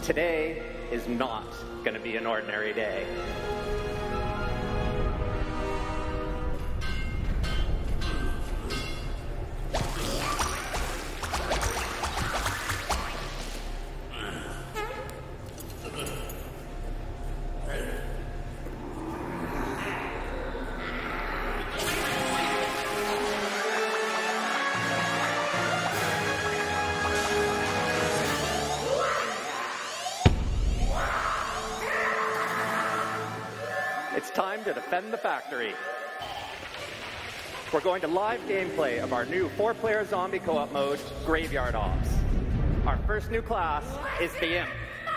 Today is not going to be an ordinary day. It's time to defend the factory. We're going to live gameplay of our new 4-player zombie co-op mode, Graveyard Ops. Our first new class is the Imp.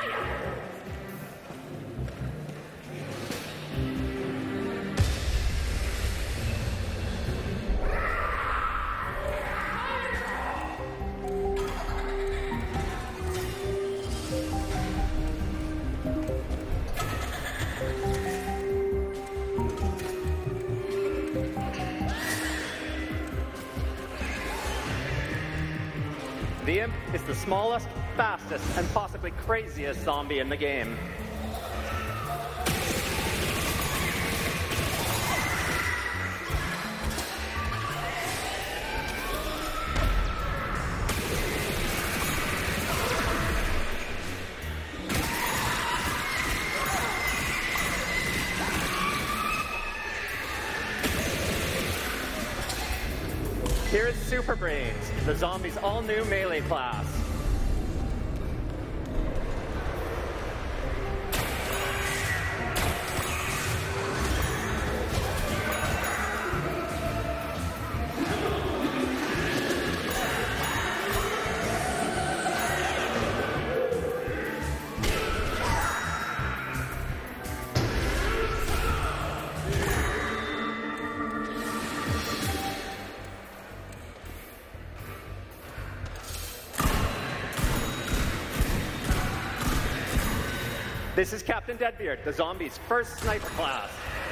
The Imp is the smallest, fastest, and possibly craziest zombie in the game. Here is Super Brains, the zombie's all-new melee class. This is Captain Deadbeard, the zombie's first sniper class.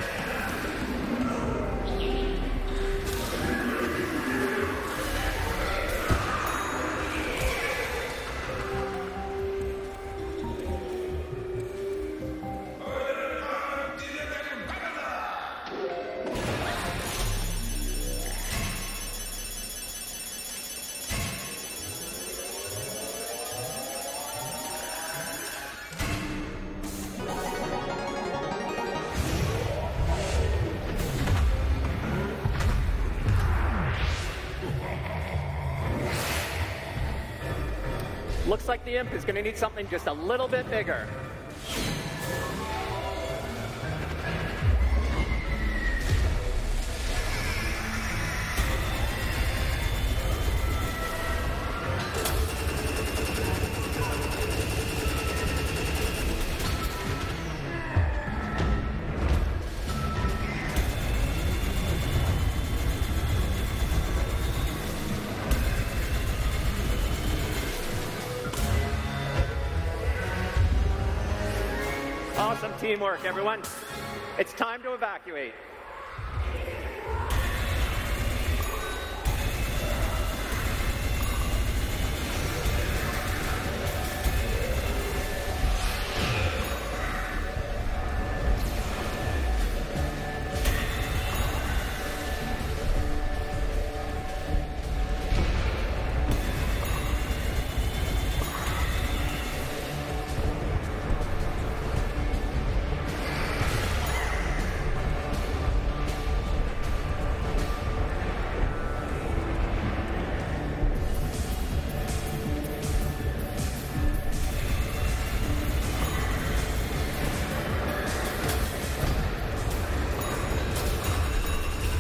Looks like the Imp is going to need something just a little bit bigger. Awesome teamwork, everyone. It's time to evacuate.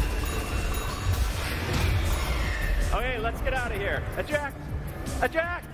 Okay, let's get out of here. Eject! Eject!